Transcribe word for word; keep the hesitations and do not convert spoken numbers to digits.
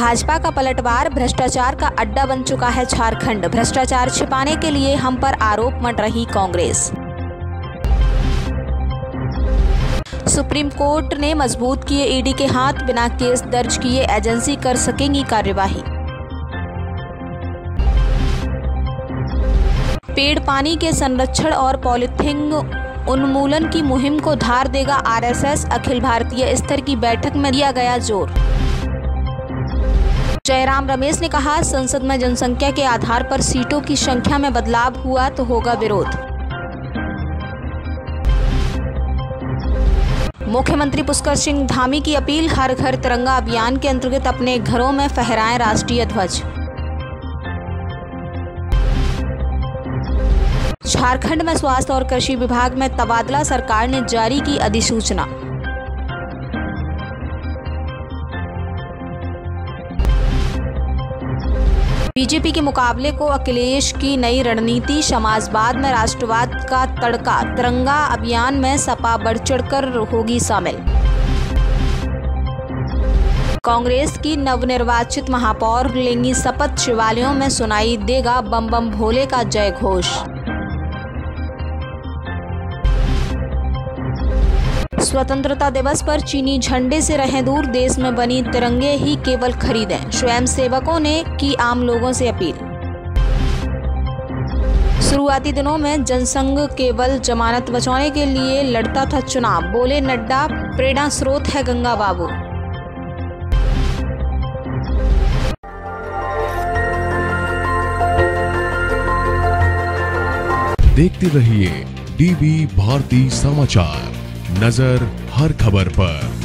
भाजपा का पलटवार, भ्रष्टाचार का अड्डा बन चुका है झारखंड। भ्रष्टाचार छिपाने के लिए हम पर आरोप मढ़ रही कांग्रेस। सुप्रीम कोर्ट ने मजबूत किए ईडी के हाथ, बिना केस दर्ज किए एजेंसी कर सकेंगी कार्यवाही। पेड़ पानी के संरक्षण और पॉलीथिन उन्मूलन की मुहिम को धार देगा आरएसएस, अखिल भारतीय स्तर की बैठक में दिया गया जोर। जयराम रमेश ने कहा, संसद में जनसंख्या के आधार पर सीटों की संख्या में बदलाव हुआ तो होगा विरोध। मुख्यमंत्री पुष्कर सिंह धामी की अपील, हर घर तिरंगा अभियान के अंतर्गत अपने घरों में फहराएं राष्ट्रीय ध्वज। झारखंड में स्वास्थ्य और कृषि विभाग में तबादला, सरकार ने जारी की अधिसूचना। बीजेपी के मुकाबले को अखिलेश की नई रणनीति, समाजवाद में राष्ट्रवाद का तड़का, तिरंगा अभियान में सपा बढ़ चढ़कर होगी शामिल। कांग्रेस की नवनिर्वाचित महापौर लेंगी शपथ, शिवालयों में सुनाई देगा बम बम भोले का जय घोष। स्वतंत्रता दिवस पर चीनी झंडे से रहें दूर, देश में बनी तिरंगे ही केवल खरीदें, स्वयंसेवकों ने की आम लोगों से अपील। शुरुआती दिनों में जनसंघ केवल जमानत बचाने के लिए लड़ता था चुनाव, बोले नड्डा, प्रेरणा स्रोत है गंगा बाबू। देखते रहिए डीवी भारती समाचार, नजर हर खबर पर।